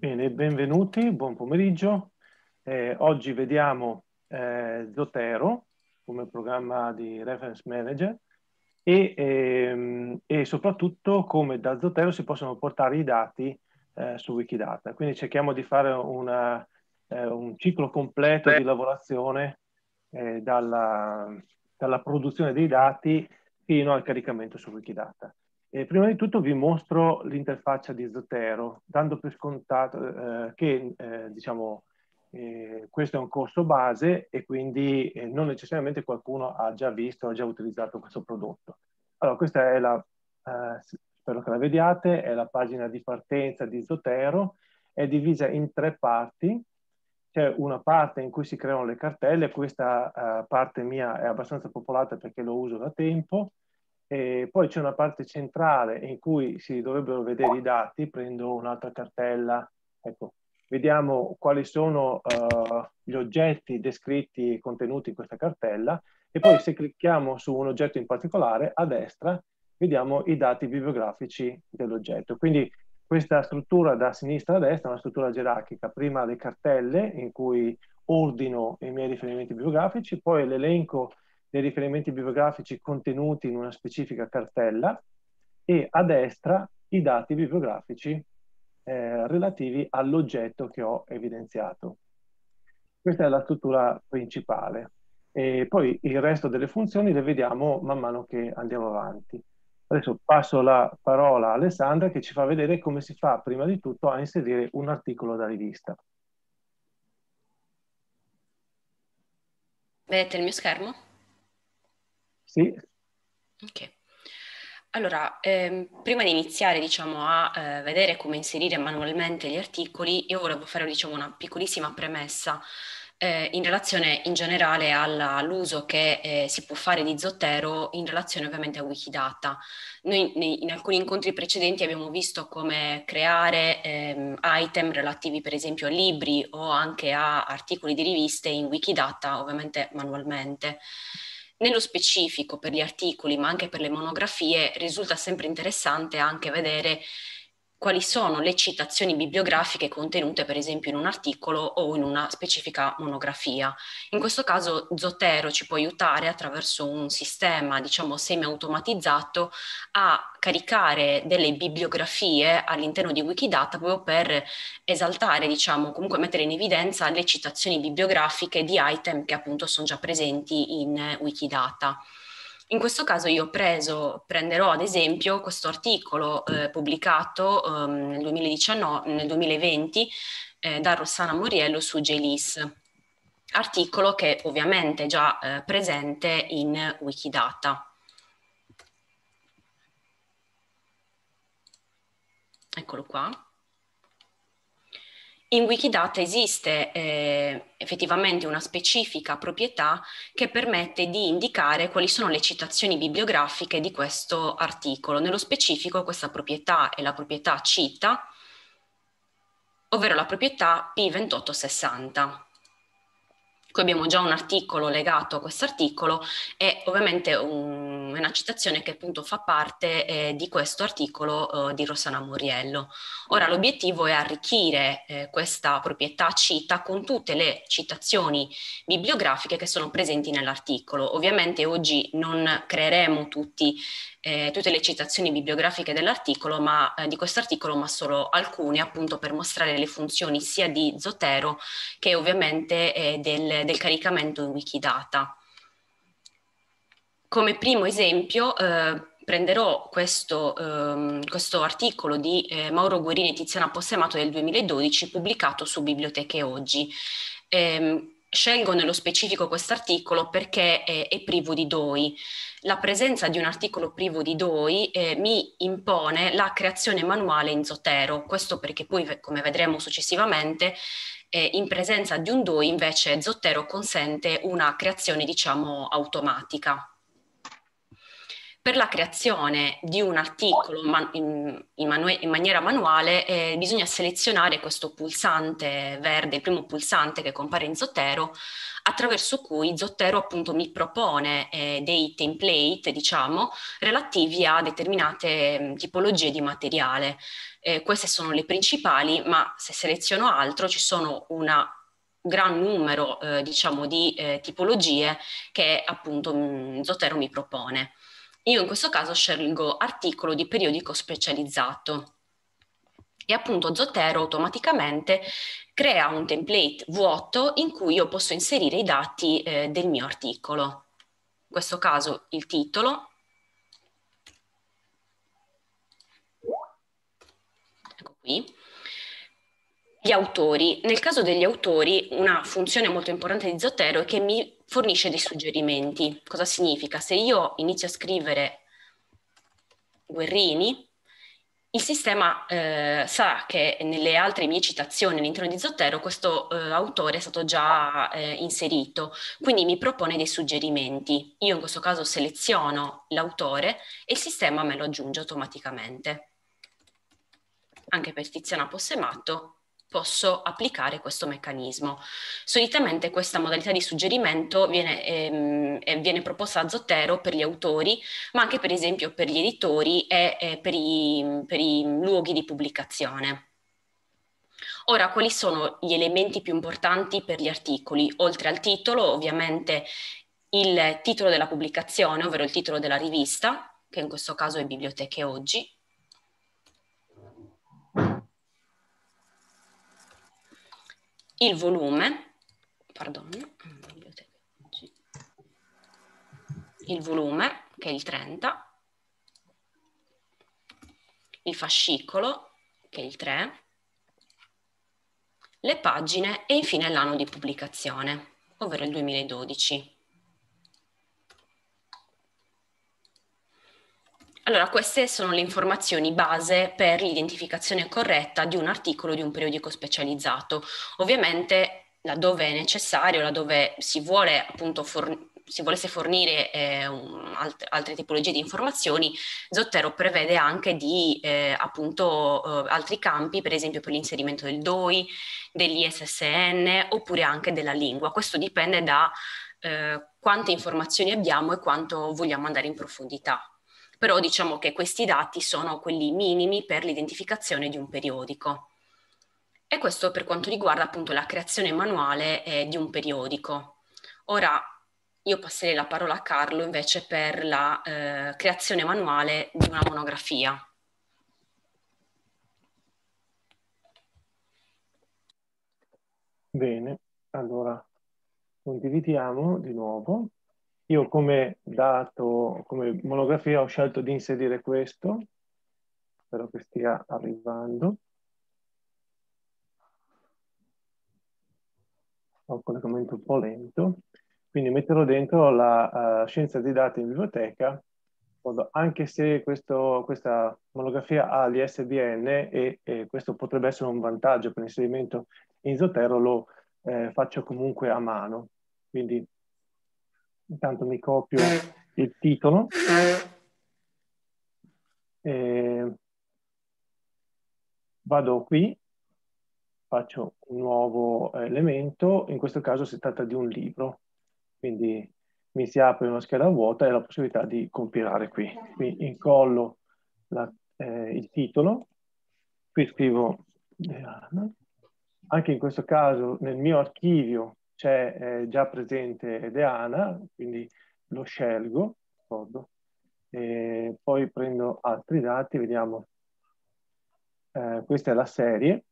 Bene, benvenuti, buon pomeriggio. Oggi vediamo Zotero come programma di reference manager e soprattutto come da Zotero si possono portare i dati su Wikidata. Quindi cerchiamo di fare un ciclo completo di lavorazione dalla produzione dei dati fino al caricamento su Wikidata. Prima di tutto vi mostro l'interfaccia di Zotero, dando per scontato che diciamo, questo è un corso base e quindi non necessariamente qualcuno ha già visto o ha già utilizzato questo prodotto. Allora, questa è spero che la vediate, è la pagina di partenza di Zotero, è divisa in 3 parti. C'è una parte in cui si creano le cartelle, questa parte mia è abbastanza popolata perché lo uso da tempo. E poi c'è una parte centrale in cui si dovrebbero vedere i dati, prendo un'altra cartella, ecco, vediamo quali sono gli oggetti descritti e contenuti in questa cartella e poi se clicchiamo su un oggetto in particolare, a destra vediamo i dati bibliografici dell'oggetto. Quindi questa struttura da sinistra a destra è una struttura gerarchica, prima le cartelle in cui ordino i miei riferimenti bibliografici, poi l'elenco dei riferimenti bibliografici contenuti in una specifica cartella e a destra i dati bibliografici relativi all'oggetto che ho evidenziato. Questa è la struttura principale. E poi il resto delle funzioni le vediamo man mano che andiamo avanti. Adesso passo la parola a Alessandra che ci fa vedere come si fa prima di tutto a inserire un articolo da rivista. Vedete il mio schermo? Sì. Ok. Allora, prima di iniziare, diciamo, a vedere come inserire manualmente gli articoli, io volevo fare, diciamo, una piccolissima premessa in relazione in generale all'uso che si può fare di Zotero in relazione ovviamente a Wikidata. Noi in alcuni incontri precedenti abbiamo visto come creare item relativi per esempio a libri o anche a articoli di riviste in Wikidata, ovviamente manualmente. Nello specifico per gli articoli, ma anche per le monografie, risulta sempre interessante anche vedere quali sono le citazioni bibliografiche contenute per esempio in un articolo o in una specifica monografia. In questo caso Zotero ci può aiutare attraverso un sistema, diciamo, semi-automatizzato a caricare delle bibliografie all'interno di Wikidata proprio per esaltare, diciamo, comunque mettere in evidenza le citazioni bibliografiche di item che appunto sono già presenti in Wikidata. In questo caso io prenderò ad esempio questo articolo pubblicato nel 2020 da Rossana Moriello su JLIS, articolo che ovviamente è già presente in Wikidata. Eccolo qua. In Wikidata esiste effettivamente una specifica proprietà che permette di indicare quali sono le citazioni bibliografiche di questo articolo. Nello specifico questa proprietà è la proprietà cita, ovvero la proprietà P2860. Qui abbiamo già un articolo legato a questo articolo e ovviamente una citazione che appunto fa parte di questo articolo di Rossana Moriello. Ora l'obiettivo è arricchire questa proprietà cita con tutte le citazioni bibliografiche che sono presenti nell'articolo. Ovviamente oggi non creeremo tutte le citazioni bibliografiche dell'articolo, di questo articolo, ma solo alcune appunto per mostrare le funzioni sia di Zotero che ovviamente del caricamento in Wikidata. Come primo esempio prenderò questo articolo di Mauro Guerini e Tiziana Possemato del 2012 pubblicato su Biblioteche Oggi. Scelgo nello specifico questo articolo perché è privo di DOI. La presenza di un articolo privo di DOI mi impone la creazione manuale in Zotero, questo perché poi, come vedremo successivamente, in presenza di un DOI invece Zotero consente una creazione, diciamo, automatica. Per la creazione di un articolo in maniera manuale bisogna selezionare questo pulsante verde, il primo pulsante che compare in Zotero, attraverso cui Zotero appunto mi propone dei template, diciamo, relativi a determinate tipologie di materiale. Queste sono le principali, ma se seleziono altro ci sono una gran numero, diciamo, di tipologie che appunto Zotero mi propone. Io in questo caso scelgo articolo di periodico specializzato e appunto Zotero automaticamente crea un template vuoto in cui io posso inserire i dati del mio articolo. In questo caso il titolo, ecco qui, gli autori. Nel caso degli autori, una funzione molto importante di Zotero è che mi fornisce dei suggerimenti. Cosa significa? Se io inizio a scrivere Guerrini, il sistema sa che nelle altre mie citazioni all'interno di Zotero questo autore è stato già inserito, quindi mi propone dei suggerimenti. Io in questo caso seleziono l'autore e il sistema me lo aggiunge automaticamente. Anche per Tiziana Possemato posso applicare questo meccanismo. Solitamente questa modalità di suggerimento viene proposta a Zotero per gli autori, ma anche per esempio per gli editori e per i luoghi di pubblicazione. Ora, quali sono gli elementi più importanti per gli articoli? Oltre al titolo, ovviamente il titolo della pubblicazione, ovvero il titolo della rivista, che in questo caso è Biblioteche Oggi, il volume, il volume, che è il 30, il fascicolo, che è il 3, le pagine e infine l'anno di pubblicazione, ovvero il 2012. Allora, queste sono le informazioni base per l'identificazione corretta di un articolo di un periodico specializzato. Ovviamente, laddove è necessario, laddove si vuole appunto si volesse fornire altre tipologie di informazioni, Zotero prevede anche di appunto altri campi, per esempio per l'inserimento del DOI, degli SSN oppure anche della lingua. Questo dipende da quante informazioni abbiamo e quanto vogliamo andare in profondità. Però diciamo che questi dati sono quelli minimi per l'identificazione di un periodico. E questo per quanto riguarda appunto la creazione manuale di un periodico. Ora io passerei la parola a Carlo invece per la creazione manuale di una monografia. Bene, allora condividiamo di nuovo. Io come dato, come monografia ho scelto di inserire questo, spero che stia arrivando. Ho un collegamento un po' lento, quindi metterò dentro la scienza dei dati in biblioteca, anche se questa monografia ha gli SBN e questo potrebbe essere un vantaggio per l'inserimento in Zotero, lo faccio comunque a mano. Quindi intanto mi copio il titolo. Vado qui, faccio un nuovo elemento, in questo caso si tratta di un libro, quindi mi si apre una scheda vuota e la possibilità di compilare qui. Qui incollo il titolo, qui scrivo Deana. Anche in questo caso nel mio archivio c'è già presente Deana, quindi lo scelgo, e poi prendo altri dati, vediamo. Questa è la serie.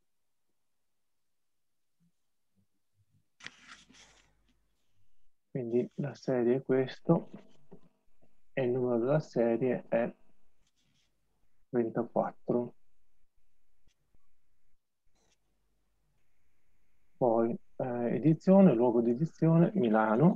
Quindi la serie è questo e il numero della serie è 34. Poi edizione, luogo di edizione, Milano.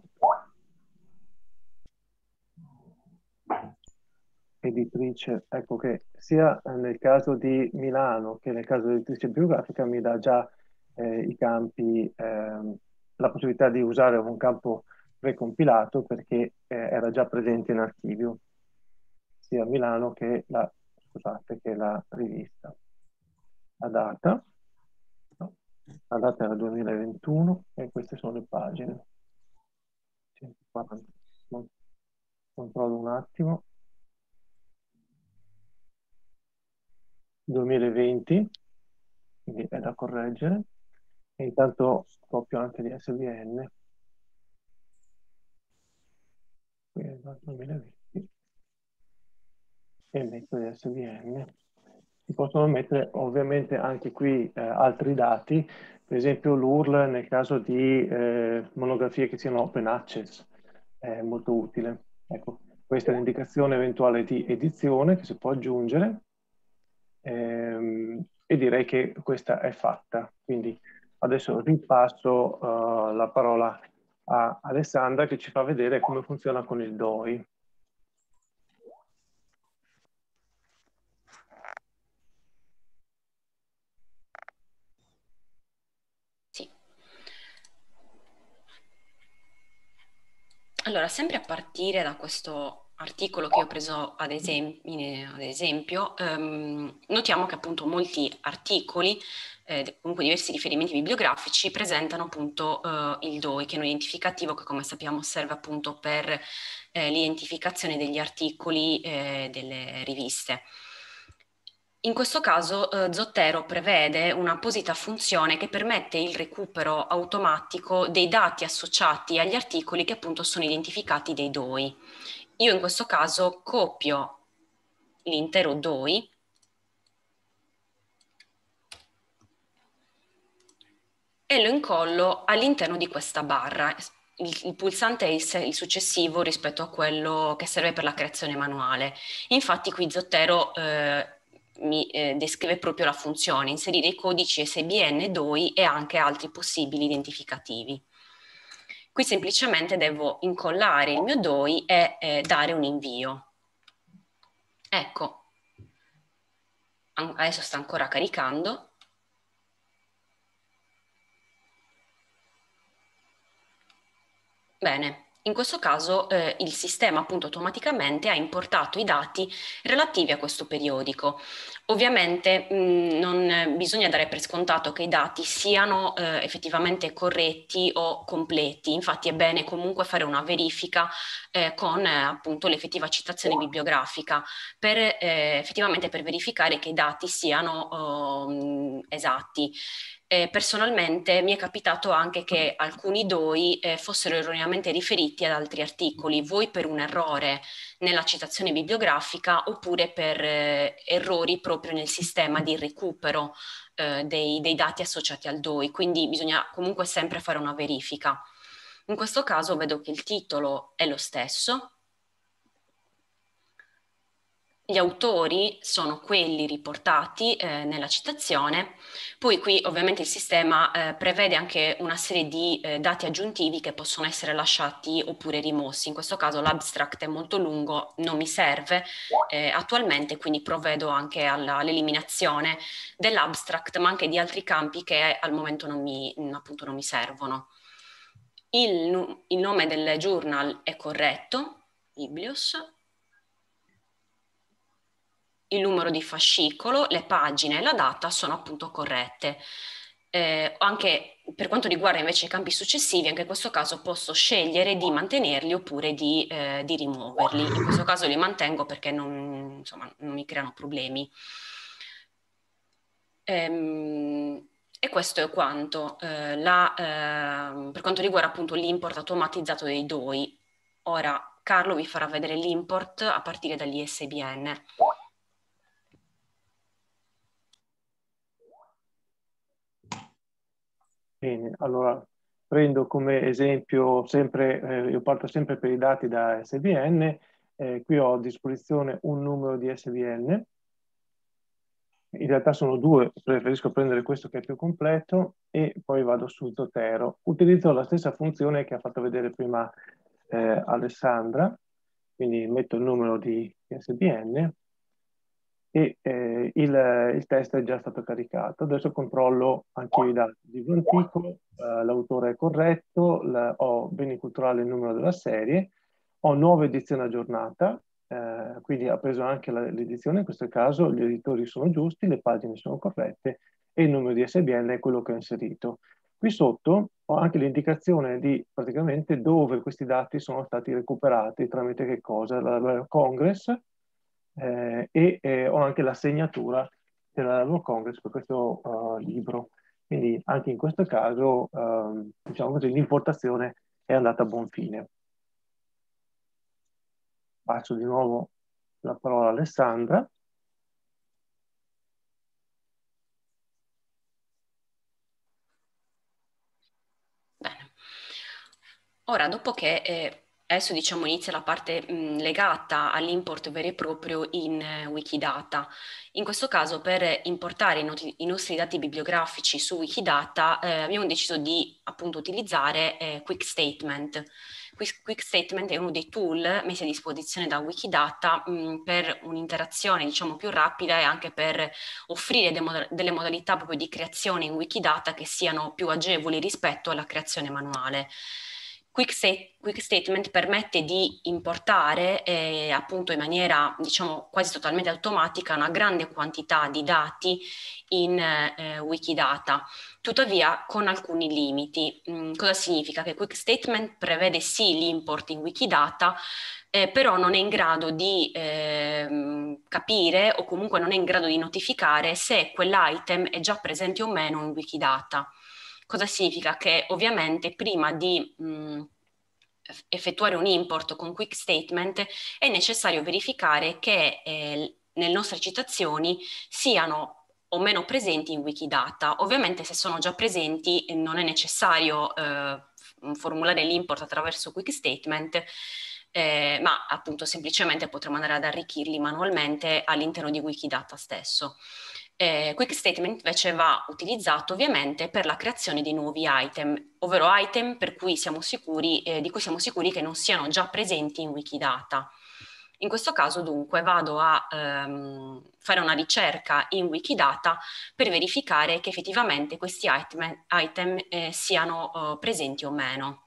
Editrice, ecco che sia nel caso di Milano che nel caso dell'editrice biografica mi dà già i campi, la possibilità di usare un campo precompilato perché era già presente in archivio. sia Milano che la, scusate, che la rivista. La data, no, la data era 2021 e queste sono le pagine. 140. Controllo un attimo. 2020, quindi è da correggere. E intanto copio anche di SVN. Qui è il 2020. E metto di SVN. Si possono mettere ovviamente anche qui altri dati, per esempio l'URL nel caso di monografie che siano open access, è molto utile. Ecco, questa è l'indicazione eventuale di edizione che si può aggiungere e direi che questa è fatta. Quindi adesso ripasso la parola a Alessandra che ci fa vedere come funziona con il DOI. Sì. Allora, sempre a partire da questo articolo che ho preso ad esempio, notiamo che appunto molti articoli, comunque diversi riferimenti bibliografici, presentano appunto il DOI, che è un identificativo che come sappiamo serve appunto per l'identificazione degli articoli delle riviste. In questo caso Zotero prevede un'apposita funzione che permette il recupero automatico dei dati associati agli articoli che appunto sono identificati dei DOI. Io in questo caso copio l'intero DOI e lo incollo all'interno di questa barra. Il pulsante è il successivo rispetto a quello che serve per la creazione manuale. Infatti qui Zotero mi descrive proprio la funzione, inserire i codici SBN, DOI e anche altri possibili identificativi. Qui semplicemente devo incollare il mio DOI e dare un invio. Ecco, adesso sta ancora caricando. Bene, in questo caso il sistema appunto automaticamente ha importato i dati relativi a questo periodico. Ovviamente non bisogna dare per scontato che i dati siano effettivamente corretti o completi, infatti è bene comunque fare una verifica con appunto l'effettiva citazione bibliografica per effettivamente per verificare che i dati siano esatti. Personalmente mi è capitato anche che alcuni DOI fossero erroneamente riferiti ad altri articoli, voi per un errore nella citazione bibliografica oppure per errori proprio nel sistema di recupero dei dati associati al DOI, quindi bisogna comunque sempre fare una verifica. In questo caso vedo che il titolo è lo stesso. Gli autori sono quelli riportati nella citazione, poi qui ovviamente il sistema prevede anche una serie di dati aggiuntivi che possono essere lasciati oppure rimossi. In questo caso l'abstract è molto lungo, non mi serve attualmente, quindi provvedo anche all'eliminazione dell'abstract, ma anche di altri campi che al momento appunto non mi servono. Il nome del journal è corretto, Biblios. Il numero di fascicolo, le pagine e la data sono appunto corrette. Anche per quanto riguarda invece i campi successivi, anche in questo caso posso scegliere di mantenerli oppure di rimuoverli. In questo caso li mantengo perché insomma, non mi creano problemi. E questo è quanto. Per quanto riguarda appunto l'import automatizzato dei DOI. Ora Carlo vi farà vedere l'import a partire dagli ISBN. Bene, allora prendo come esempio sempre, io parto sempre per i dati da SBN, qui ho a disposizione un numero di SBN, in realtà sono due, preferisco prendere questo che è più completo e poi vado su Zotero. Utilizzo la stessa funzione che ha fatto vedere prima Alessandra, quindi metto il numero di SBN e il test è già stato caricato. Adesso controllo anche i dati di articolo, l'autore è corretto, ho beni culturali il numero della serie, ho nuova edizione aggiornata, quindi ha preso anche l'edizione, in questo caso gli editori sono giusti, le pagine sono corrette e il numero di ISBN è quello che ho inserito. Qui sotto ho anche l'indicazione di praticamente dove questi dati sono stati recuperati, tramite che cosa? La Congress, ho anche la segnatura della World Congress per questo libro. Quindi anche in questo caso, diciamo così, l'importazione è andata a buon fine. Passo di nuovo la parola a Alessandra. Bene. Ora, dopo che adesso diciamo inizia la parte legata all'import vero e proprio in Wikidata. In questo caso per importare i nostri dati bibliografici su Wikidata abbiamo deciso di appunto utilizzare Quick Statement. Quick Statement è uno dei tool messi a disposizione da Wikidata per un'interazione diciamo più rapida e anche per offrire delle modalità proprio di creazione in Wikidata che siano più agevoli rispetto alla creazione manuale. Quick Statement permette di importare appunto in maniera diciamo quasi totalmente automatica una grande quantità di dati in Wikidata, tuttavia con alcuni limiti. Cosa significa? Che Quick Statement prevede sì l'import in Wikidata, però non è in grado di capire o comunque non è in grado di notificare se quell'item è già presente o meno in Wikidata. Cosa significa? Che ovviamente prima di effettuare un import con Quick Statement è necessario verificare che le nostre citazioni siano o meno presenti in Wikidata. Ovviamente se sono già presenti non è necessario formulare l'import attraverso Quick Statement, ma appunto semplicemente potremo andare ad arricchirli manualmente all'interno di Wikidata stesso. Quick Statement invece va utilizzato ovviamente per la creazione di nuovi item, ovvero item per cui siamo sicuri, di cui siamo sicuri che non siano già presenti in Wikidata. In questo caso dunque vado a fare una ricerca in Wikidata per verificare che effettivamente questi item siano presenti o meno.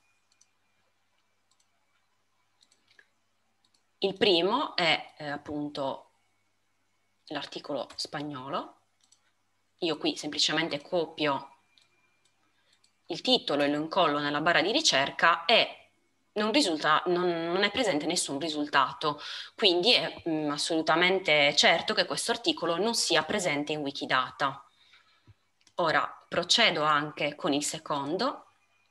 Il primo è appunto l'articolo spagnolo. Io qui semplicemente copio il titolo e lo incollo nella barra di ricerca e non è presente nessun risultato, quindi è assolutamente certo che questo articolo non sia presente in Wikidata. Ora procedo anche con il secondo.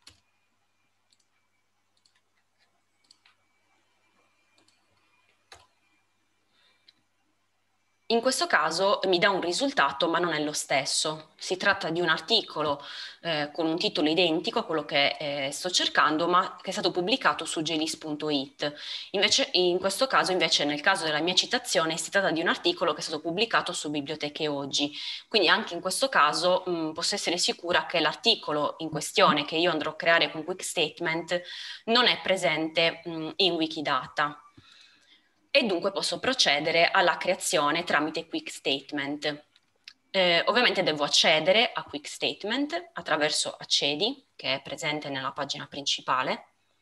In questo caso mi dà un risultato, ma non è lo stesso. Si tratta di un articolo con un titolo identico a quello che sto cercando, ma che è stato pubblicato su gelis.it. Invece, in questo caso, invece, nel caso della mia citazione, si tratta di un articolo che è stato pubblicato su Biblioteche Oggi. Quindi anche in questo caso posso essere sicura che l'articolo in questione che io andrò a creare con Quick Statement non è presente in Wikidata. E dunque posso procedere alla creazione tramite Quick Statement. Ovviamente devo accedere a Quick Statement attraverso Accedi, che è presente nella pagina principale,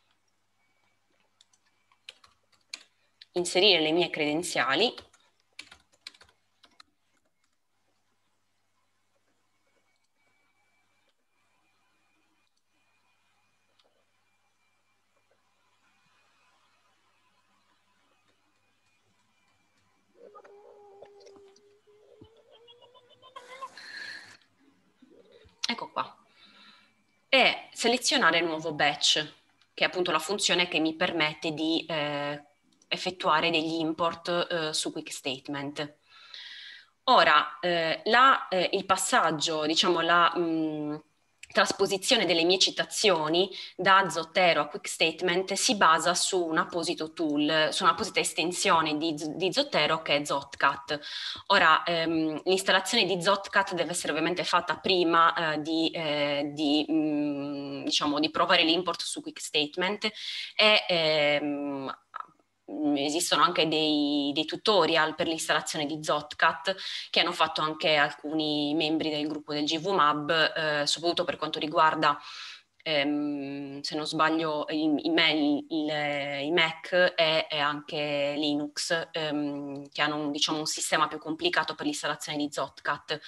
inserire le mie credenziali, ecco qua, e selezionare il nuovo batch, che è appunto la funzione che mi permette di effettuare degli import su Quick Statement. Ora, il passaggio, diciamo la trasposizione delle mie citazioni da Zotero a Quick Statement si basa su un apposito tool, su un'apposita estensione di Zotero che è Zotcat. Ora, l'installazione di Zotcat deve essere ovviamente fatta prima diciamo, di provare l'import su Quick Statement e esistono anche dei tutorial per l'installazione di Zotcat che hanno fatto anche alcuni membri del gruppo del GVMAB, soprattutto per quanto riguarda se non sbaglio i Mac e anche Linux, che hanno diciamo, un sistema più complicato per l'installazione di Zotcat.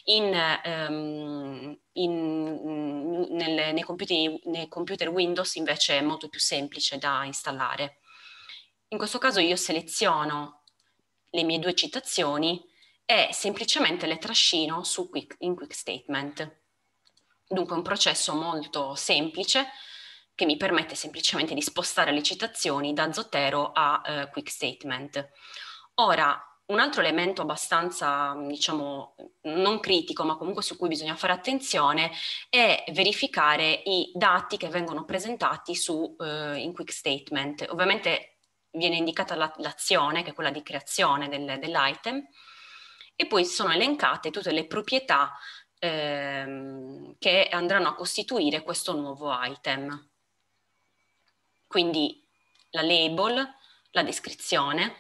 Nei computer Windows invece è molto più semplice da installare. In questo caso io seleziono le mie due citazioni e semplicemente le trascino in Quick Statement. Dunque un processo molto semplice che mi permette semplicemente di spostare le citazioni da Zotero a Quick Statement. Ora, un altro elemento abbastanza, diciamo, non critico, ma comunque su cui bisogna fare attenzione, è verificare i dati che vengono presentati in Quick Statement. Ovviamente viene indicata l'azione, che è quella di creazione dell'item, e poi sono elencate tutte le proprietà che andranno a costituire questo nuovo item. Quindi la label, la descrizione,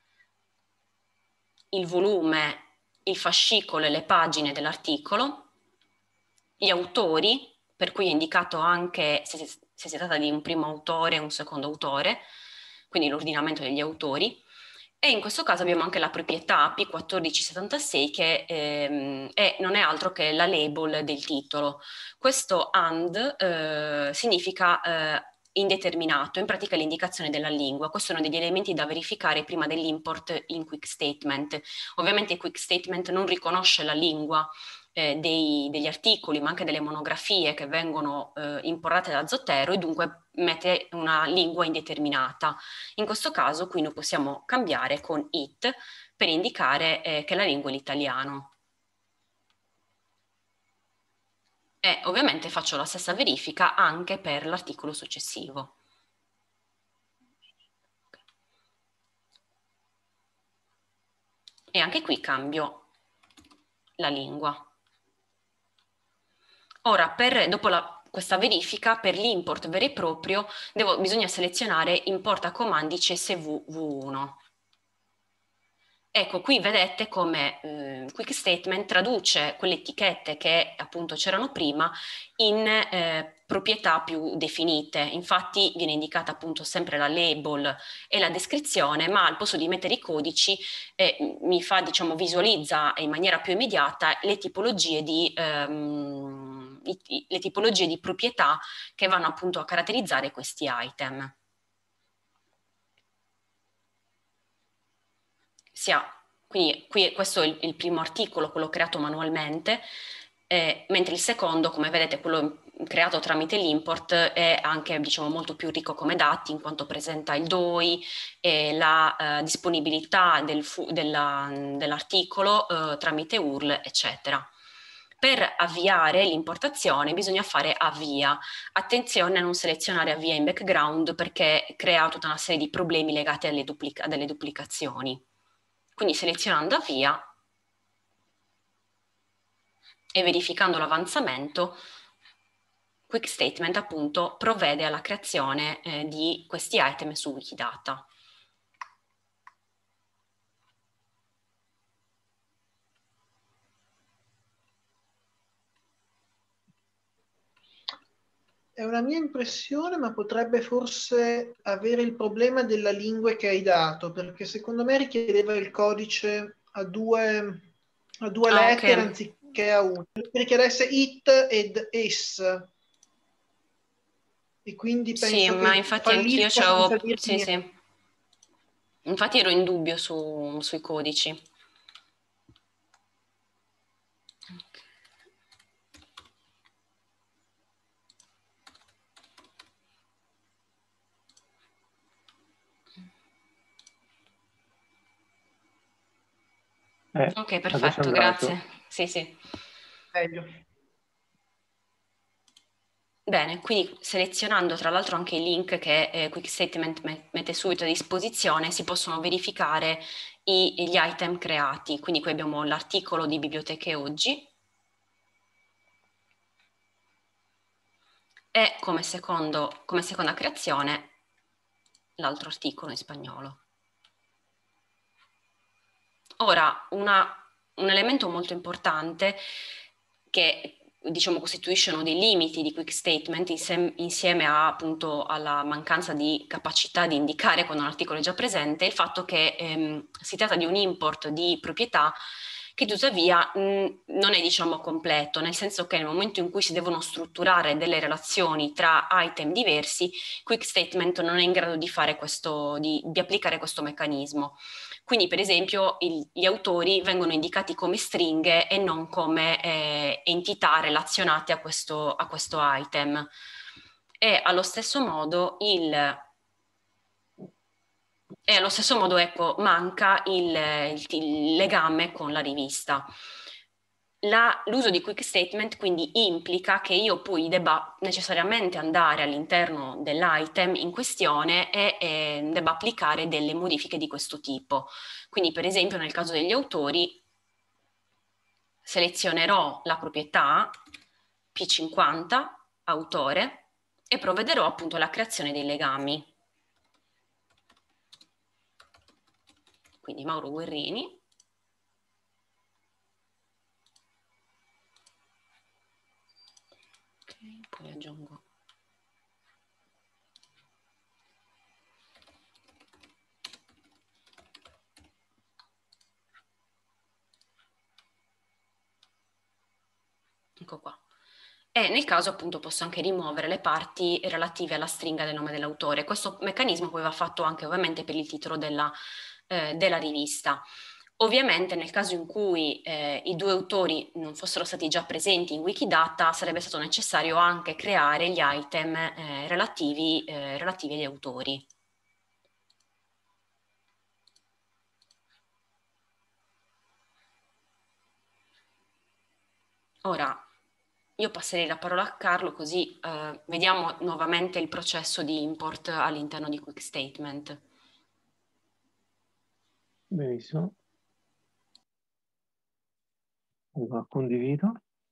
il volume, il fascicolo e le pagine dell'articolo, gli autori, per cui è indicato anche se si tratta di un primo autore e un secondo autore, quindi l'ordinamento degli autori, e in questo caso abbiamo anche la proprietà P1476 che non è altro che la label del titolo. Questo AND significa indeterminato, in pratica l'indicazione della lingua. Questi sono degli elementi da verificare prima dell'import in Quick Statement. Ovviamente Quick Statement non riconosce la lingua degli articoli, ma anche delle monografie che vengono importate da Zotero e dunque mette una lingua indeterminata. In questo caso qui noi possiamo cambiare con it per indicare che la lingua è l'italiano. E ovviamente faccio la stessa verifica anche per l'articolo successivo. E anche qui cambio la lingua. Ora, dopo questa verifica, per l'import vero e proprio, bisogna selezionare importa comandi CSV V1. Ecco, qui vedete come Quick Statement traduce quelle etichette che appunto c'erano prima in proprietà più definite. Infatti viene indicata appunto sempre la label e la descrizione, ma al posto di mettere i codici mi fa, diciamo, visualizza in maniera più immediata le tipologie di proprietà che vanno appunto a caratterizzare questi item. Quindi qui questo è il primo articolo, quello creato manualmente, mentre il secondo, come vedete, quello creato tramite l'import, è anche diciamo, molto più ricco come dati in quanto presenta il DOI e la disponibilità dell'articolo tramite URL, eccetera. Per avviare l'importazione bisogna fare avvia. Attenzione a non selezionare avvia in background perché crea tutta una serie di problemi legati alle duplicazioni. Quindi selezionando avvia e verificando l'avanzamento, Quick Statement appunto provvede alla creazione di questi item su Wikidata. È una mia impressione, ma potrebbe forse avere il problema della lingua che hai dato, perché secondo me richiedeva il codice a due lettere Okay. anziché a una. Richiedesse it ed es. E quindi penso Sì, ma che infatti anch'io fallisca senza dire sì, niente. sì. Infatti ero in dubbio sui codici. Ok, Adesso è perfetto, andato. grazie. Sì, sì. Meglio. Bene, quindi selezionando tra l'altro anche i link che Quick Statement mette subito a disposizione, si possono verificare gli item creati. Quindi qui abbiamo l'articolo di Biblioteche Oggi e come seconda creazione l'altro articolo in spagnolo. Ora, un elemento molto importante che diciamo, costituiscono dei limiti di quick statement insieme a, appunto, alla mancanza di capacità di indicare quando un articolo è già presente, il fatto che si tratta di un import di proprietà che tuttavia non è, diciamo, completo, nel senso che nel momento in cui si devono strutturare delle relazioni tra item diversi, quick statement non è in grado di fare questo, di applicare questo meccanismo. Quindi, per esempio, gli autori vengono indicati come stringhe e non come entità relazionate a questo item. E allo stesso modo, ecco, manca il legame con la rivista. L'uso di quick statement quindi implica che io poi debba necessariamente andare all'interno dell'item in questione e debba applicare delle modifiche di questo tipo. Quindi, per esempio, nel caso degli autori, selezionerò la proprietà P50, autore, e provvederò appunto alla creazione dei legami. Quindi Mauro Guerrini. Poi aggiungo ecco qua. E nel caso appunto posso anche rimuovere le parti relative alla stringa del nome dell'autore. Questo meccanismo poi va fatto anche ovviamente per il titolo della rivista. Ovviamente nel caso in cui i due autori non fossero stati già presenti in Wikidata, sarebbe stato necessario anche creare gli item relativi agli autori. Ora, io passerei la parola a Carlo, così vediamo nuovamente il processo di import all'interno di Quick Statement. Benissimo. Allora, condivido.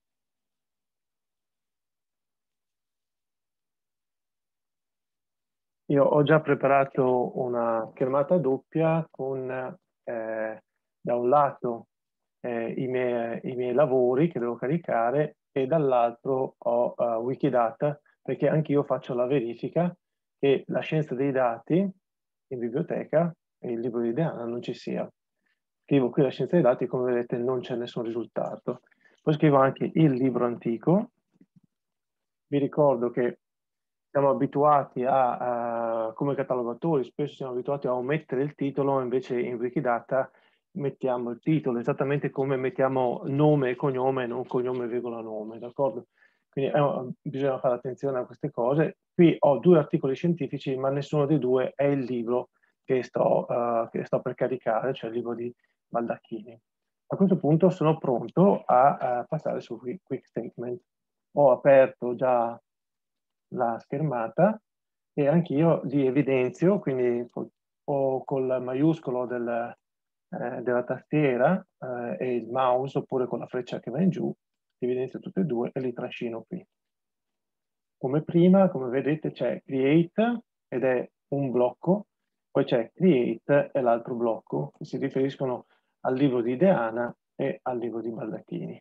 Io ho già preparato una schermata doppia con da un lato i miei lavori che devo caricare e dall'altro ho Wikidata, perché anch'io faccio la verifica che la scienza dei dati in biblioteca e il libro di Deanna non ci sia. Scrivo qui la scienza dei dati, come vedete non c'è nessun risultato. Poi scrivo anche il libro antico. Vi ricordo che siamo abituati come catalogatori, spesso siamo abituati a omettere il titolo, invece in Wikidata mettiamo il titolo, esattamente come mettiamo nome e cognome, non cognome virgola nome, d'accordo? Quindi bisogna fare attenzione a queste cose. Qui ho 2 articoli scientifici, ma nessuno dei 2 è il libro che sto per caricare, cioè il libro di Baldacchini. A questo punto sono pronto a passare su Quick Statement. Ho aperto già la schermata e anch'io li evidenzio, quindi o col maiuscolo della tastiera e il mouse oppure con la freccia che va in giù, evidenzio tutti e 2 e li trascino qui. Come prima, come vedete, c'è Create ed è un blocco, poi c'è Create e l'altro blocco, che si riferiscono al libro di Deana e al libro di Baldacchini.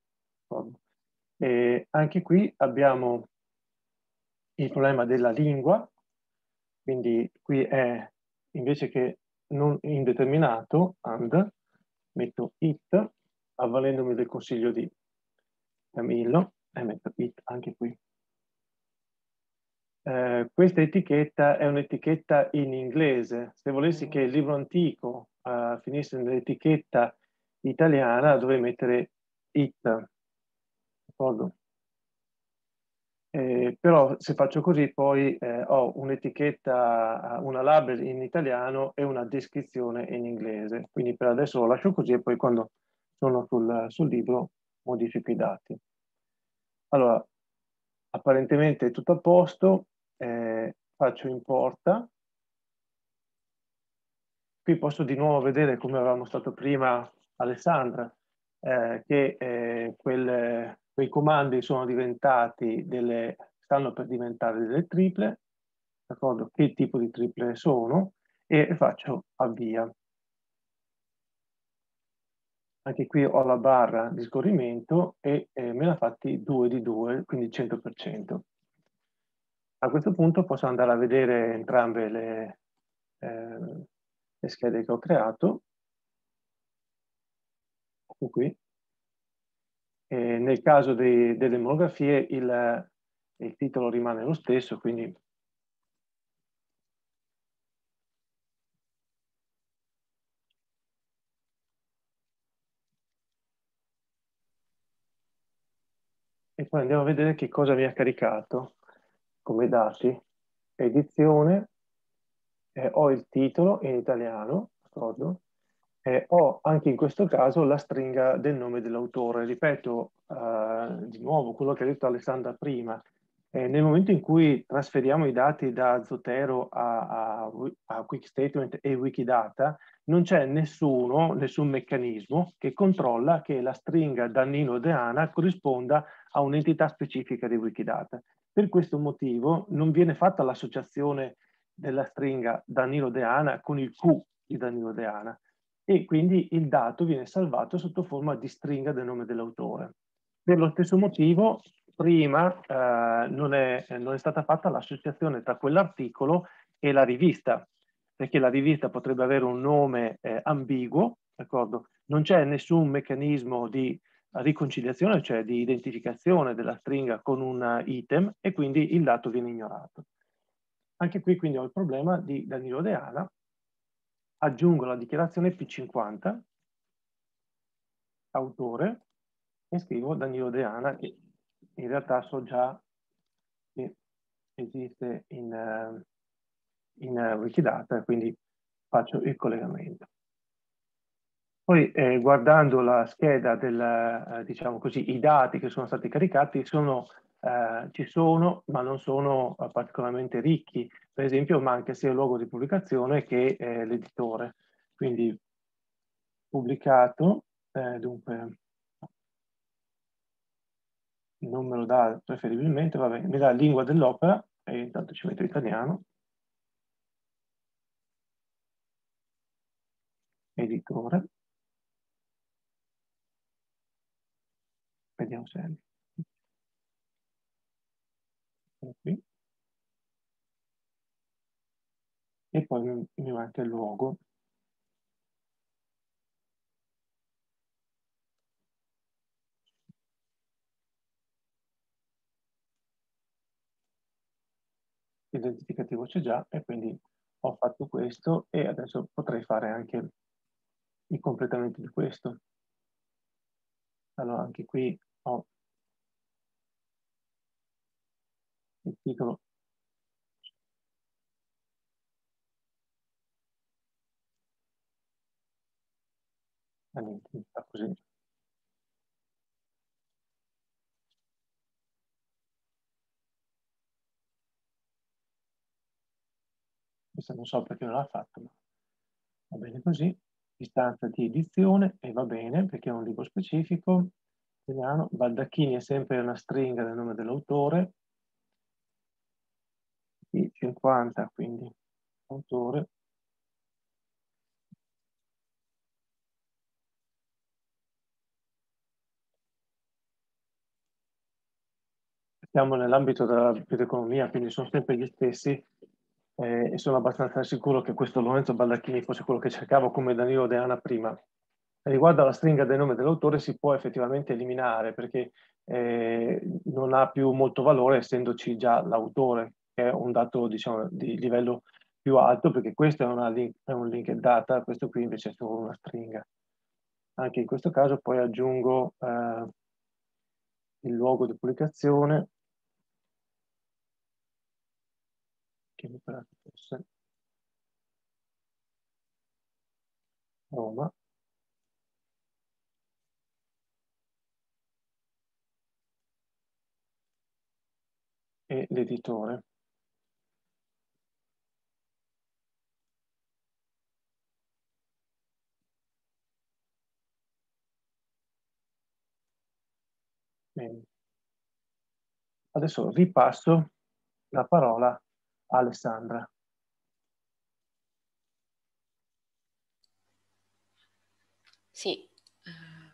E anche qui abbiamo il problema della lingua, quindi qui è invece che non indeterminato, and, metto it, avvalendomi del consiglio di Camillo, e metto it anche qui. Questa etichetta è un'etichetta in inglese. Se volessi che il libro antico finisse nell'etichetta italiana, dovrei mettere it, d'accordo? Però se faccio così poi ho un'etichetta, una label in italiano e una descrizione in inglese. Quindi per adesso lo lascio così e poi quando sono sul libro modifico i dati. Allora, apparentemente è tutto a posto, faccio importa. Qui posso di nuovo vedere, come aveva mostrato prima Alessandra, che quei comandi sono diventati stanno per diventare delle triple, d'accordo? Che tipo di triple sono, e faccio avvia. Anche qui ho la barra di scorrimento e me l'ha fatti 2 di 2, quindi 100%. A questo punto posso andare a vedere entrambe le schede che ho creato. Ecco qui. Nel caso delle monografie il titolo rimane lo stesso, quindi e poi andiamo a vedere che cosa mi ha caricato come dati. Edizione, ho il titolo in italiano, d'accordo? Ho anche in questo caso la stringa del nome dell'autore. Ripeto di nuovo quello che ha detto Alessandra prima. Nel momento in cui trasferiamo i dati da Zotero a QuickStatement e Wikidata, non c'è nessun meccanismo che controlla che la stringa Dannino Deana corrisponda a un'entità specifica di Wikidata. Per questo motivo non viene fatta l'associazione della stringa Danilo Deana con il Q di Danilo Deana e quindi il dato viene salvato sotto forma di stringa del nome dell'autore. Per lo stesso motivo, prima non è stata fatta l'associazione tra quell'articolo e la rivista, perché la rivista potrebbe avere un nome ambiguo, d'accordo? Non c'è nessun meccanismo di riconciliazione, cioè di identificazione della stringa con un item e quindi il dato viene ignorato. Anche qui quindi ho il problema di Danilo Deana, aggiungo la dichiarazione P50, autore, e scrivo Danilo Deana, che in realtà so già che esiste in Wikidata, quindi faccio il collegamento. Poi guardando la scheda diciamo così, i dati che sono stati caricati ci sono, ma non sono particolarmente ricchi. Per esempio manca sia il luogo di pubblicazione che l'editore. Quindi pubblicato, dunque non me lo dà preferibilmente, vabbè, mi dà lingua dell'opera e intanto ci metto italiano. Editore. Vediamo se è qui. E poi mi manca il luogo. L'identificativo c'è già e quindi ho fatto questo e adesso potrei fare anche il completamento di questo. Allora anche qui ho il titolo. Niente, sta così. Questo non so perché non l'ha fatto, ma va bene così. Istanza di edizione e va bene perché è un libro specifico. Vediamo, Baldacchini è sempre una stringa del nome dell'autore. Qui 50, quindi autore. Siamo nell'ambito della bioeconomia, quindi sono sempre gli stessi e sono abbastanza sicuro che questo Lorenzo Baldacchini fosse quello che cercavo come Danilo Deana prima. Riguardo alla stringa del nome dell'autore si può effettivamente eliminare perché non ha più molto valore essendoci già l'autore, che è un dato diciamo, di livello più alto perché questo è un linked data, questo qui invece è solo una stringa. Anche in questo caso poi aggiungo il luogo di pubblicazione, che mi pare che fosse Roma. E l'editore. Bene. Adesso ripasso la parola a Alessandra. Sì,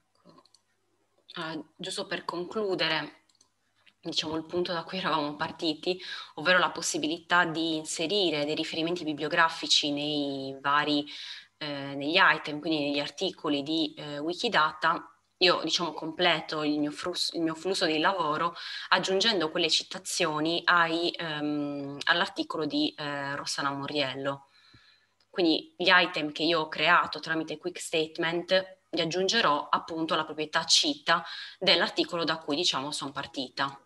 Giusto per concludere, diciamo, il punto da cui eravamo partiti, ovvero la possibilità di inserire dei riferimenti bibliografici nei vari, negli item, quindi negli articoli di Wikidata. Io, diciamo, completo il mio flusso di lavoro aggiungendo quelle citazioni all'articolo di Rossana Moriello. Quindi gli item che io ho creato tramite Quick Statement li aggiungerò appunto alla proprietà cita dell'articolo da cui, diciamo, sono partita.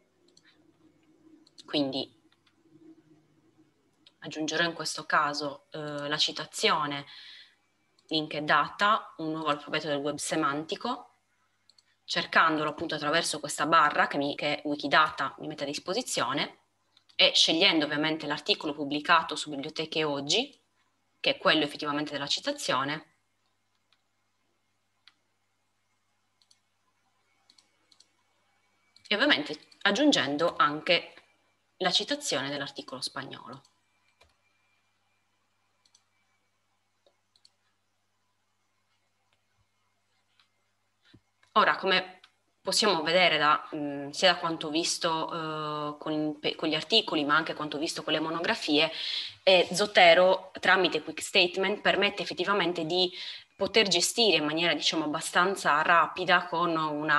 Quindi aggiungerò in questo caso la citazione link e data, un nuovo alfabeto del web semantico, cercandolo appunto attraverso questa barra che Wikidata mi mette a disposizione e scegliendo ovviamente l'articolo pubblicato su Biblioteche Oggi, che è quello effettivamente della citazione, e ovviamente aggiungendo anche la citazione dell'articolo spagnolo. Ora, come possiamo vedere sia da quanto visto con gli articoli, ma anche quanto visto con le monografie, Zotero tramite Quick Statement permette effettivamente di poter gestire in maniera, diciamo, abbastanza rapida con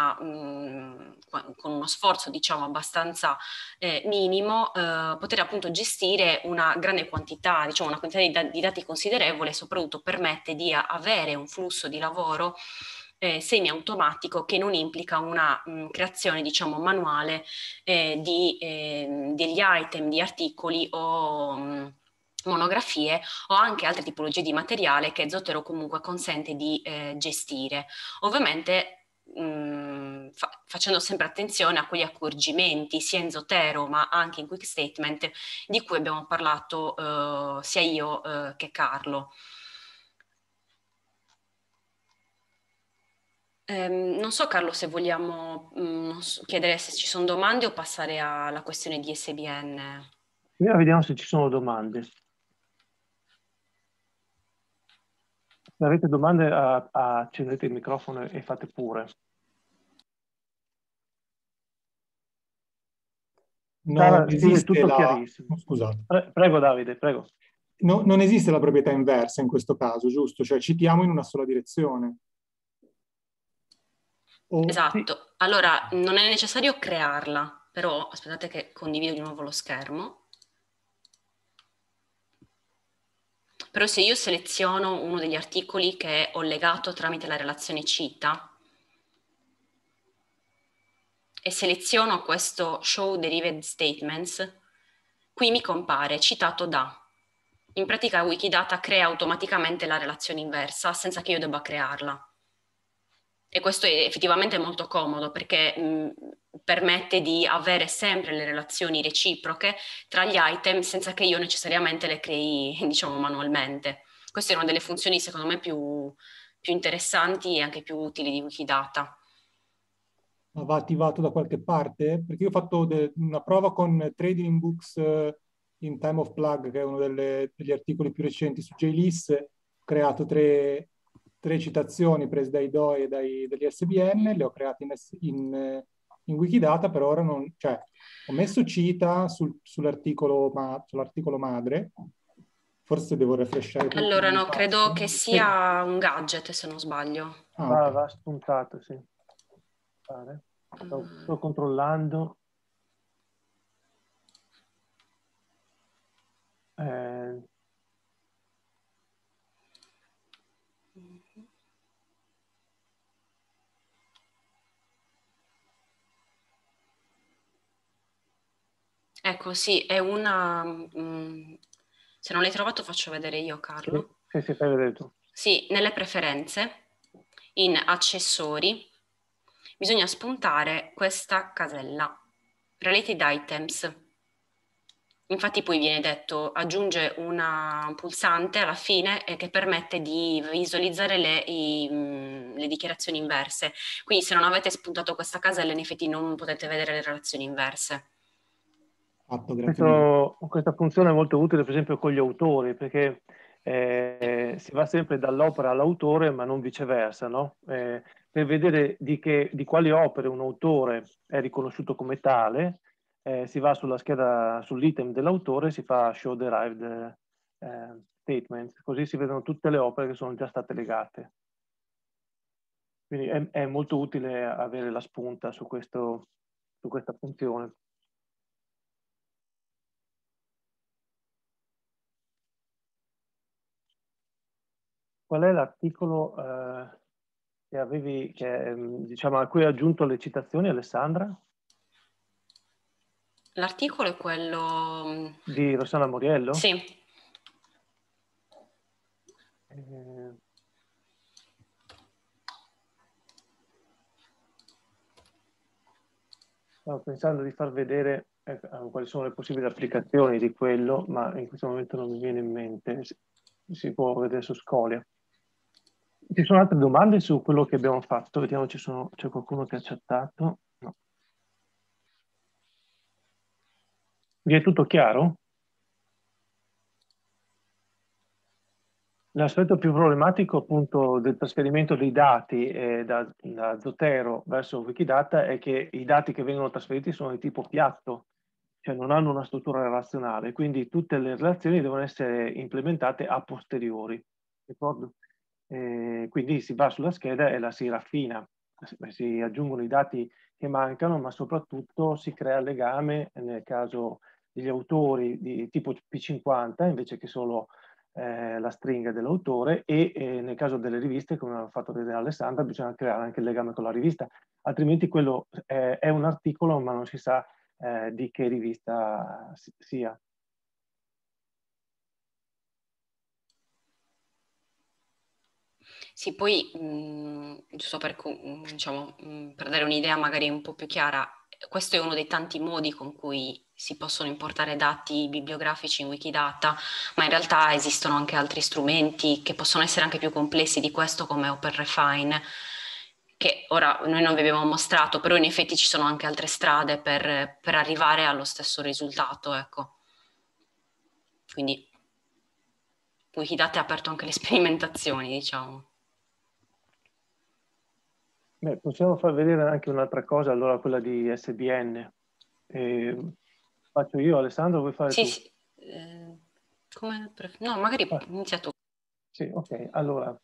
uno sforzo, diciamo, abbastanza minimo, poter appunto gestire una grande quantità, diciamo, una quantità di dati considerevole e soprattutto permette di avere un flusso di lavoro semi-automatico che non implica una creazione, diciamo, manuale degli item, di articoli o monografie o anche altre tipologie di materiale che Zotero comunque consente di gestire. Ovviamente facendo sempre attenzione a quegli accorgimenti sia in Zotero ma anche in Quick Statement di cui abbiamo parlato sia io che Carlo. Non so Carlo se vogliamo chiedere se ci sono domande o passare alla questione di SBN. Vediamo se ci sono domande. Se avete domande accendete il microfono e fate pure. Non esiste tutto chiarissimo. Scusate. Prego Davide, prego. No, non esiste la proprietà inversa in questo caso, giusto? Cioè citiamo in una sola direzione. Esatto. Allora, non è necessario crearla, però aspettate che condivido di nuovo lo schermo. Però se io seleziono uno degli articoli che ho legato tramite la relazione cita e seleziono questo Show Derived Statements, qui mi compare citato da. In pratica Wikidata crea automaticamente la relazione inversa senza che io debba crearla. E questo è effettivamente molto comodo perché permette di avere sempre le relazioni reciproche tra gli item senza che io necessariamente le crei, diciamo, manualmente. Questa è una delle funzioni secondo me più interessanti e anche più utili di Wikidata. Ma va attivato da qualche parte? Perché io ho fatto una prova con Trading Books in Time of Plug, che è uno degli articoli più recenti su JLIS, ho creato tre citazioni prese dai DOE e dagli SBN, le ho create in Wikidata, per ora non... Cioè, ho messo cita sull'articolo madre, forse devo refreshare tutto. Allora no, credo che sia un gadget se non sbaglio. Va spuntato, sì. Sto controllando. Ecco, sì, è una... se non l'hai trovato faccio vedere io, Carlo. Sì, fai vedere tu. Sì, nelle preferenze, in accessori, bisogna spuntare questa casella, Related Items. Infatti poi viene detto, aggiunge un pulsante alla fine che permette di visualizzare le dichiarazioni inverse. Quindi se non avete spuntato questa casella, in effetti non potete vedere le relazioni inverse. Questa funzione è molto utile per esempio con gli autori, perché si va sempre dall'opera all'autore, ma non viceversa, no? Per vedere di quali opere un autore è riconosciuto come tale, si va sulla scheda, sull'item dell'autore, si fa show derived statement, così si vedono tutte le opere che sono già state legate. Quindi è molto utile avere la spunta su questa funzione. Qual è l'articolo che avevi, diciamo, a cui hai aggiunto le citazioni, Alessandra? L'articolo è quello... Di Rossana Moriello? Sì. Stavo pensando di far vedere quali sono le possibili applicazioni di quello, ma in questo momento non mi viene in mente. Si può vedere su Scolia. Ci sono altre domande su quello che abbiamo fatto? Vediamo, c'è qualcuno che ha chattato? No. Vi è tutto chiaro? L'aspetto più problematico appunto del trasferimento dei dati da Zotero verso Wikidata è che i dati che vengono trasferiti sono di tipo piatto, cioè non hanno una struttura relazionale, quindi tutte le relazioni devono essere implementate a posteriori. Quindi si va sulla scheda e la si raffina, si aggiungono i dati che mancano, ma soprattutto si crea il legame nel caso degli autori di tipo P50 invece che solo la stringa dell'autore e nel caso delle riviste, come ha fatto vedere Alessandra, bisogna creare anche il legame con la rivista, altrimenti quello è un articolo ma non si sa di che rivista sia. Sì, poi giusto per, diciamo, per dare un'idea magari un po' più chiara, questo è uno dei tanti modi con cui si possono importare dati bibliografici in Wikidata, ma in realtà esistono anche altri strumenti che possono essere anche più complessi di questo, come OpenRefine, che ora noi non vi abbiamo mostrato, però in effetti ci sono anche altre strade per arrivare allo stesso risultato, ecco. Quindi Wikidata ha aperto anche le sperimentazioni, diciamo. Beh, possiamo far vedere anche un'altra cosa, allora quella di SBN. Faccio io, Alessandro, vuoi fare tu? Sì. No, magari inizia tu. Sì, ok. Allora,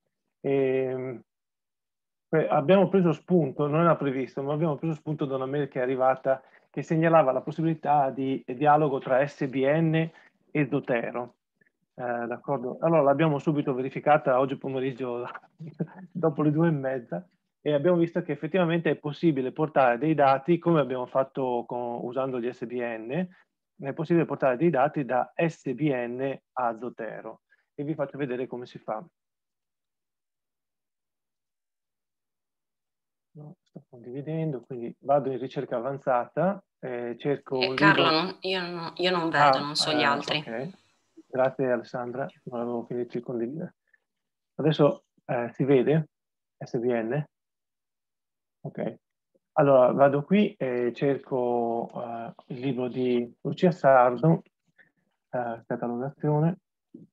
abbiamo preso spunto, non era previsto, ma abbiamo preso spunto da una mail che è arrivata che segnalava la possibilità di dialogo tra SBN e Zotero. D'accordo? Allora l'abbiamo subito verificata oggi pomeriggio dopo le 2:30 e abbiamo visto che effettivamente è possibile portare dei dati, come abbiamo fatto usando gli SBN, è possibile portare dei dati da SBN a Zotero. E vi faccio vedere come si fa. No, sto condividendo, quindi vado in ricerca avanzata, cerco un Carlo, libro. io non vedo, non so gli altri. Ok, grazie Alessandra, non avevo finito di condividere. Adesso si vede SBN? Ok, allora vado qui e cerco il libro di Lucia Sardo, catalogazione,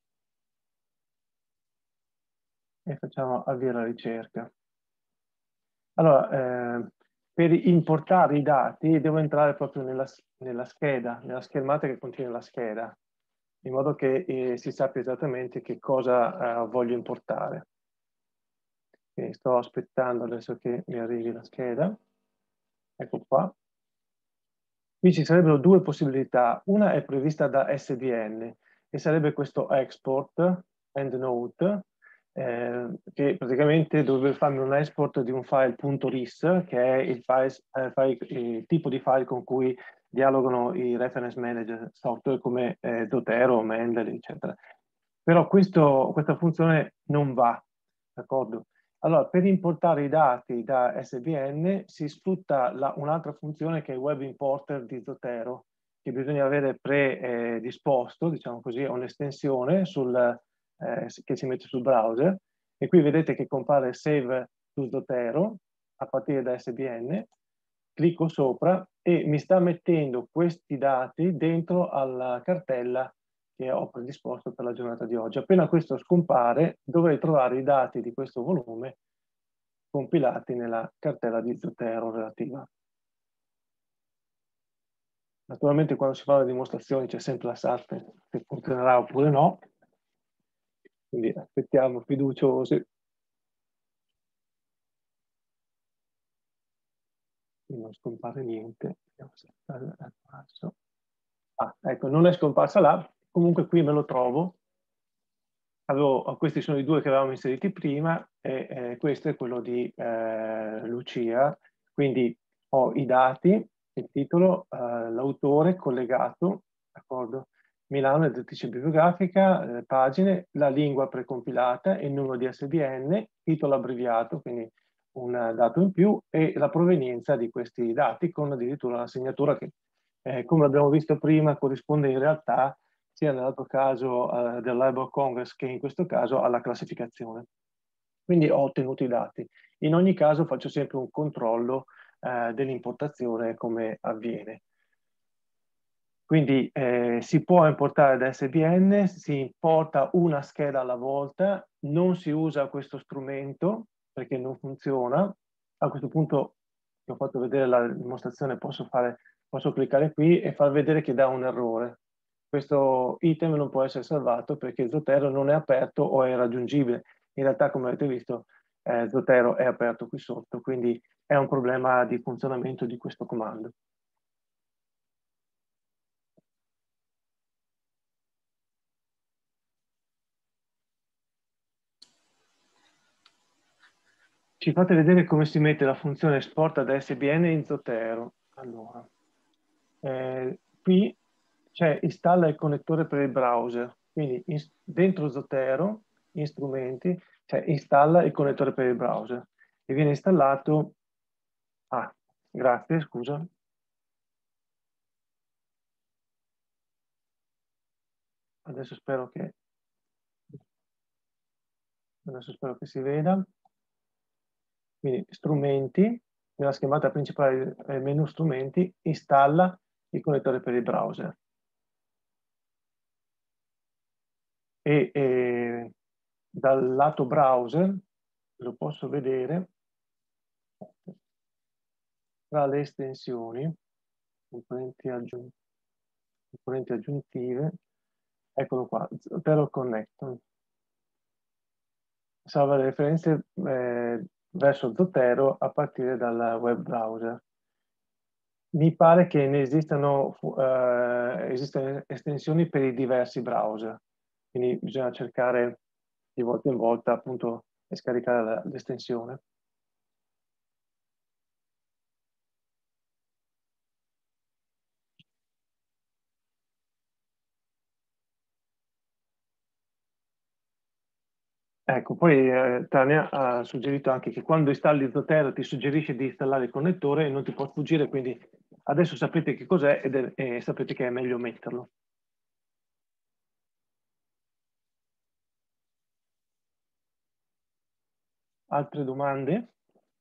e facciamo avvio alla ricerca. Allora, per importare i dati devo entrare proprio nella scheda, nella schermata che contiene la scheda, in modo che si sappia esattamente che cosa voglio importare. Quindi sto aspettando adesso che mi arrivi la scheda. Ecco qua. Qui ci sarebbero due possibilità. Una è prevista da SDN e sarebbe questo export, EndNote, che praticamente dovrebbe farmi un export di un file .ris, che è il tipo di file con cui dialogano i reference manager software come Zotero, Mendeley, eccetera. Però questa funzione non va, d'accordo? Allora, per importare i dati da SBN si sfrutta un'altra funzione che è il Web Importer di Zotero, che bisogna avere predisposto, diciamo così, un'estensione che si mette sul browser. E qui vedete che compare Save to Zotero a partire da SBN. Clicco sopra e mi sta mettendo questi dati dentro alla cartella che ho predisposto per la giornata di oggi. Appena questo scompare, dovrei trovare i dati di questo volume compilati nella cartella di Zotero relativa. Naturalmente quando si fa le dimostrazioni c'è sempre la SAT se funzionerà oppure no, quindi aspettiamo fiduciosi. Non scompare niente. Ah, ecco, non è scomparsa là, comunque qui me lo trovo. Questi sono i due che avevamo inseriti prima e questo è quello di Lucia. Quindi ho i dati, il titolo, l'autore collegato, d'accordo? Milano, editrice bibliografica, pagine, la lingua precompilata, il numero di SBN, titolo abbreviato, quindi un dato in più, e la provenienza di questi dati con addirittura una segnatura che, come abbiamo visto prima, corrisponde in realtà sia nell'altro caso del Library of Congress che in questo caso alla classificazione. Quindi ho ottenuto i dati. In ogni caso faccio sempre un controllo dell'importazione come avviene. Quindi si può importare da SBN, si importa una scheda alla volta, non si usa questo strumento perché non funziona. A questo punto che ho fatto vedere la dimostrazione posso cliccare qui e far vedere che dà un errore. Questo item non può essere salvato perché Zotero non è aperto o è raggiungibile. In realtà, come avete visto, Zotero è aperto qui sotto, quindi è un problema di funzionamento di questo comando. Ci fate vedere come si mette la funzione esporta da SBN in Zotero. Allora, qui c'è installa il connettore per il browser, quindi dentro Zotero, in strumenti, c'è installa il connettore per il browser e viene installato, grazie, scusa. Adesso spero che si veda. Quindi strumenti, nella schermata principale del menu strumenti, installa il connettore per il browser. E dal lato browser lo posso vedere tra le estensioni, componenti aggiuntive, eccolo qua, Zotero Connect. Salva le referenze verso Zotero a partire dal web browser. Mi pare che ne esistano estensioni per i diversi browser, quindi bisogna cercare di volta in volta appunto e scaricare l'estensione. Ecco, poi Tania ha suggerito anche che quando installi Zotero ti suggerisce di installare il connettore e non ti può sfuggire, quindi adesso sapete che cos'è e sapete che è meglio metterlo. Altre domande?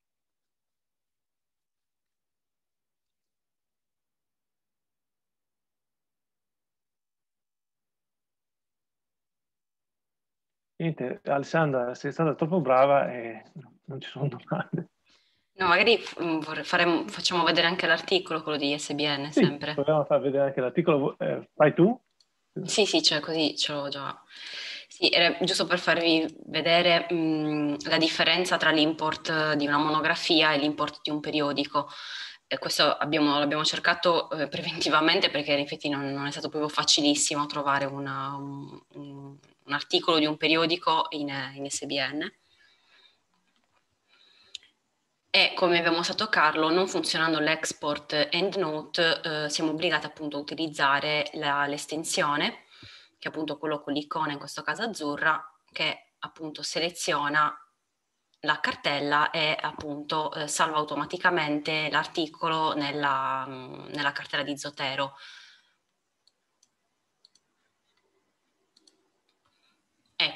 Niente, Alessandra, sei stata troppo brava e non ci sono domande. No, magari facciamo vedere anche l'articolo, quello di SBN, Sì, sempre. proviamo a far vedere anche l'articolo. Fai tu? Sì, cioè così ce l'ho già. Sì, era giusto per farvi vedere la differenza tra l'import di una monografia e l'import di un periodico. Questo l'abbiamo cercato preventivamente perché in effetti non è stato proprio facilissimo trovare un articolo di un periodico in SBN. E come abbiamo mostrato Carlo, non funzionando l'export EndNote, siamo obbligati appunto a utilizzare l'estensione, che è appunto quello con l'icona, in questo caso azzurra, che appunto seleziona la cartella e appunto salva automaticamente l'articolo nella cartella di Zotero.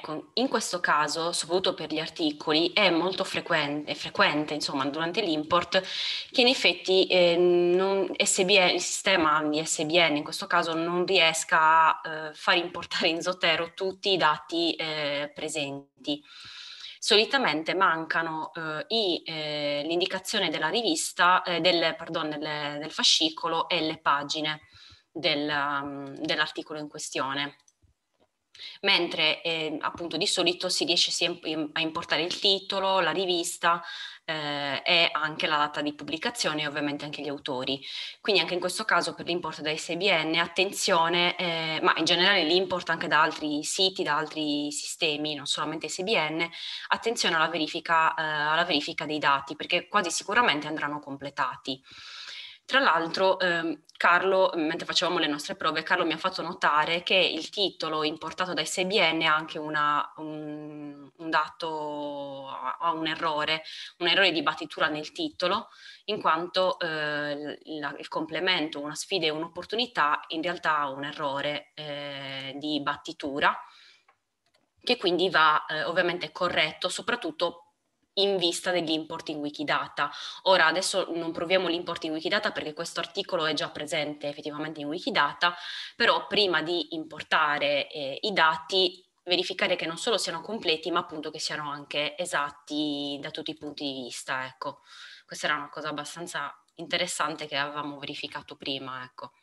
Ecco, in questo caso, soprattutto per gli articoli, è molto frequente, insomma, durante l'import, che in effetti SBN, il sistema di SBN in questo caso non riesca a far importare in Zotero tutti i dati presenti. Solitamente mancano l'indicazione della rivista, del fascicolo e le pagine dell'articolo in questione. Mentre appunto di solito si riesce a importare il titolo, la rivista e anche la data di pubblicazione e ovviamente anche gli autori. Quindi anche in questo caso per l'import da ISBN attenzione, ma in generale l'import anche da altri siti, da altri sistemi, non solamente ISBN, attenzione alla verifica dei dati perché quasi sicuramente andranno completati. Tra l'altro, Carlo, mentre facevamo le nostre prove, Carlo mi ha fatto notare che il titolo importato da ISBN ha anche un dato, ha un errore di battitura nel titolo, in quanto il complemento, una sfida e un'opportunità in realtà ha un errore di battitura, che quindi va ovviamente corretto, soprattutto in vista degli import in Wikidata. Ora adesso non proviamo l'import in Wikidata perché questo articolo è già presente effettivamente in Wikidata, però prima di importare i dati verificare che non solo siano completi ma appunto che siano anche esatti da tutti i punti di vista, ecco. Questa era una cosa abbastanza interessante che avevamo verificato prima, ecco.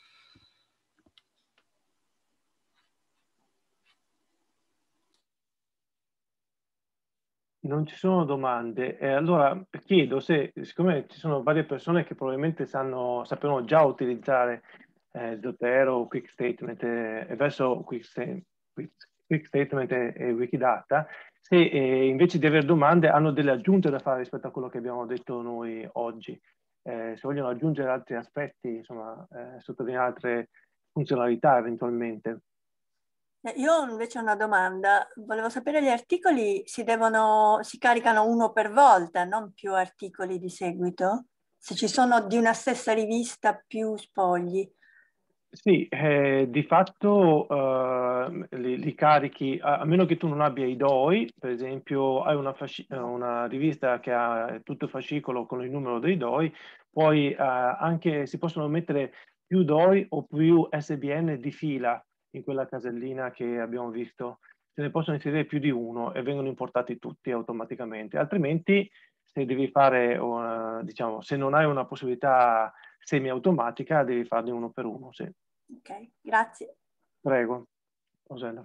Non ci sono domande. Allora chiedo se, siccome ci sono varie persone che probabilmente sappiano già utilizzare Zotero o Quick Statement e verso Quick Statement e Wikidata, se invece di avere domande hanno delle aggiunte da fare rispetto a quello che abbiamo detto noi oggi. Se vogliono aggiungere altri aspetti, insomma, sottolineare altre funzionalità eventualmente. Io invece ho una domanda, volevo sapere, gli articoli si caricano uno per volta, non più articoli di seguito? Se ci sono di una stessa rivista più spogli? Sì, di fatto li carichi, a meno che tu non abbia i DOI, per esempio hai una rivista che ha tutto il fascicolo con il numero dei DOI, poi anche si possono mettere più DOI o più SBN di fila in quella casellina che abbiamo visto. Se ne possono inserire più di uno e vengono importati tutti automaticamente, altrimenti se devi fare, diciamo, se non hai una possibilità semiautomatica devi farli uno per uno, sì. Ok, grazie. Prego, Rosella.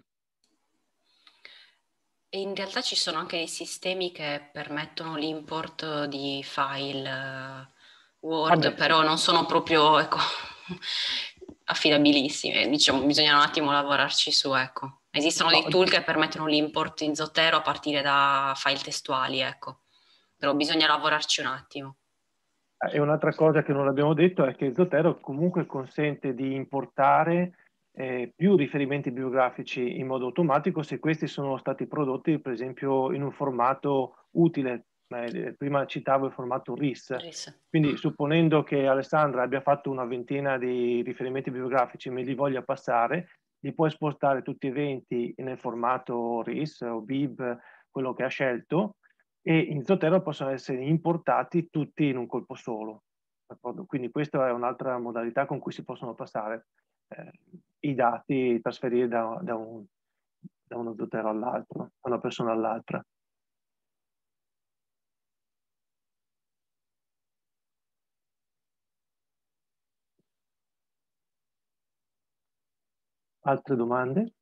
E in realtà ci sono anche dei sistemi che permettono l'import di file Word, però non sono proprio, ecco, affidabilissimi. Diciamo, bisogna un attimo lavorarci su, ecco. Esistono dei tool che permettono l'import in Zotero a partire da file testuali, ecco. Però bisogna lavorarci un attimo. E un'altra cosa che non abbiamo detto è che Zotero comunque consente di importare più riferimenti bibliografici in modo automatico se questi sono stati prodotti, per esempio, in un formato utile. Prima citavo il formato RIS. Quindi supponendo che Alessandra abbia fatto una ventina di riferimenti bibliografici e me li voglia passare, li puoi spostare tutti e 20 nel formato RIS o BIB, quello che ha scelto, e in Zotero possono essere importati tutti in un colpo solo. Quindi questa è un'altra modalità con cui si possono passare i dati, trasferire da uno Zotero all'altro, da una persona all'altra. Altre domande?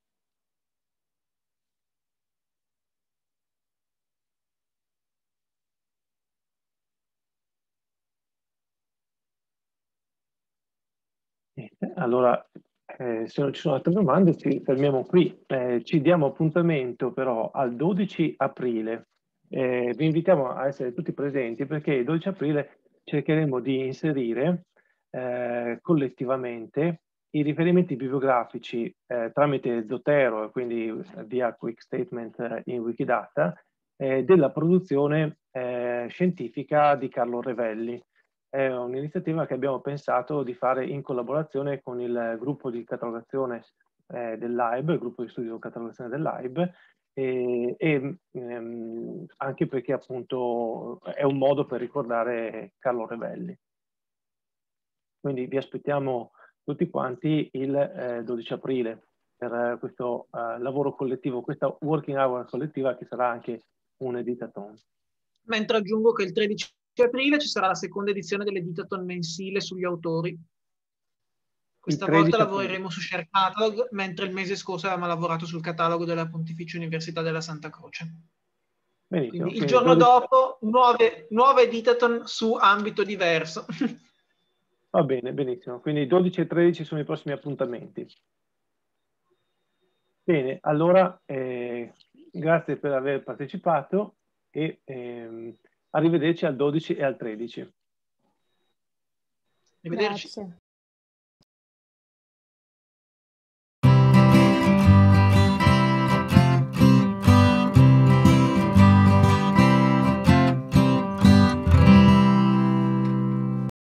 Allora, se non ci sono altre domande, ci fermiamo qui. Ci diamo appuntamento però al 12 aprile. Vi invitiamo a essere tutti presenti perché il 12 aprile cercheremo di inserire collettivamente i riferimenti bibliografici tramite Zotero e quindi via Quick Statement in Wikidata della produzione scientifica di Carlo Revelli. È un'iniziativa che abbiamo pensato di fare in collaborazione con il gruppo di catalogazione del LIBE, il gruppo di studio catalogazione del LIBE, anche perché appunto è un modo per ricordare Carlo Revelli. Quindi vi aspettiamo tutti quanti il 12 aprile per questo lavoro collettivo, questa working hour collettiva che sarà anche un editathon. Mentre aggiungo che il 13 aprile ci sarà la seconda edizione dell'editathon mensile sugli autori. Questa volta lavoreremo su Share Catalog, mentre il mese scorso avevamo lavorato sul catalogo della Pontificia Università della Santa Croce. Benissimo, quindi il giorno dopo nuove editathon su ambito diverso. Va bene, benissimo. Quindi 12 e 13 sono i prossimi appuntamenti. Bene, allora grazie per aver partecipato e arrivederci al 12 e al 13. Arrivederci. Grazie.